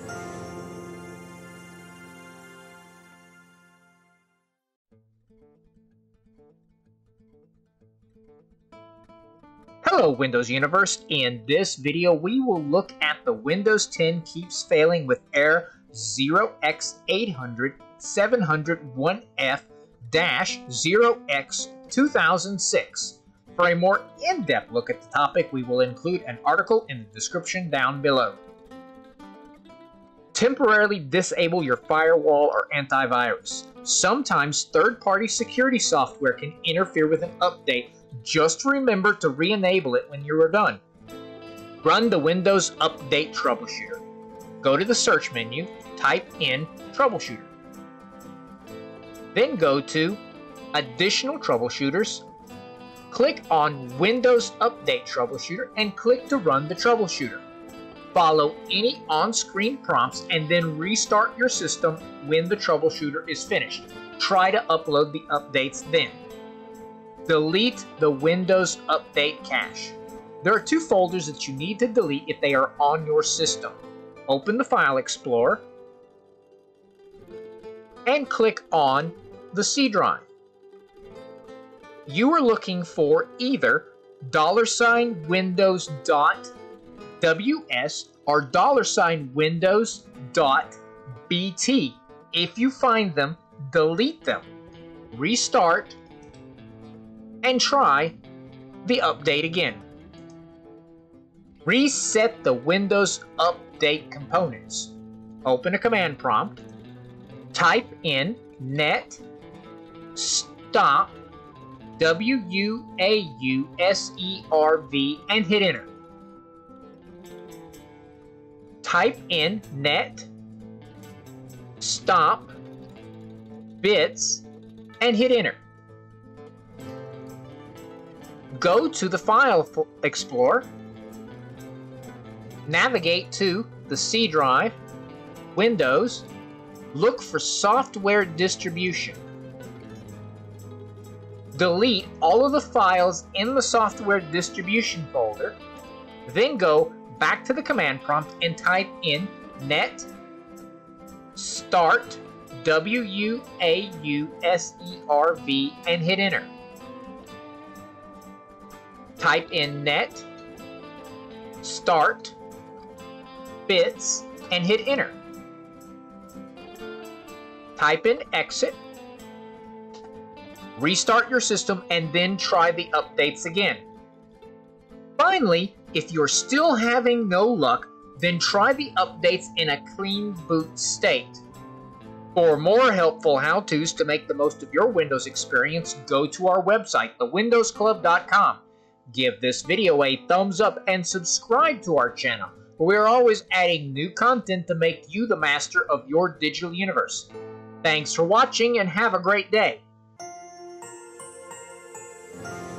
Hello Windows Universe. In this video we will look at the Windows 10 keeps failing with error 0x8007001f-0x2006. For a more in-depth look at the topic, we will include an article in the description down below. Temporarily disable your firewall or antivirus. Sometimes third-party security software can interfere with an update. Just remember to re-enable it when you are done. Run the Windows Update Troubleshooter. Go to the search menu, type in Troubleshooter. Then go to Additional Troubleshooters. Click on Windows Update Troubleshooter and click to run the troubleshooter. Follow any on-screen prompts and then restart your system when the troubleshooter is finished. Try to upload the updates then. Delete the Windows Update cache. There are two folders that you need to delete if they are on your system. Open the File Explorer and click on the C drive. You are looking for either $windows.ws or $windows.bt. If you find them, delete them. Restart and try the update again. Reset the Windows Update components. Open a command prompt. Type in net stop WUAUSERV and hit enter. Type in net stop bits and hit enter. Go to the File Explorer, navigate to the C drive, Windows, look for Software Distribution. Delete all of the files in the Software Distribution folder, then go back to the command prompt and type in net start WUAUSERV and hit enter. Type in net start bits and hit enter. Type in exit. Restart your system and then try the updates again. Finally, if you're still having no luck, then try the updates in a clean boot state. For more helpful how-tos to make the most of your Windows experience, go to our website, thewindowsclub.com. Give this video a thumbs up and subscribe to our channel, where we are always adding new content to make you the master of your digital universe. Thanks for watching and have a great day.